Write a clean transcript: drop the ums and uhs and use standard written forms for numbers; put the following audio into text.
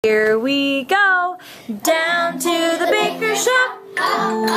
Here we go, down to the baker shop.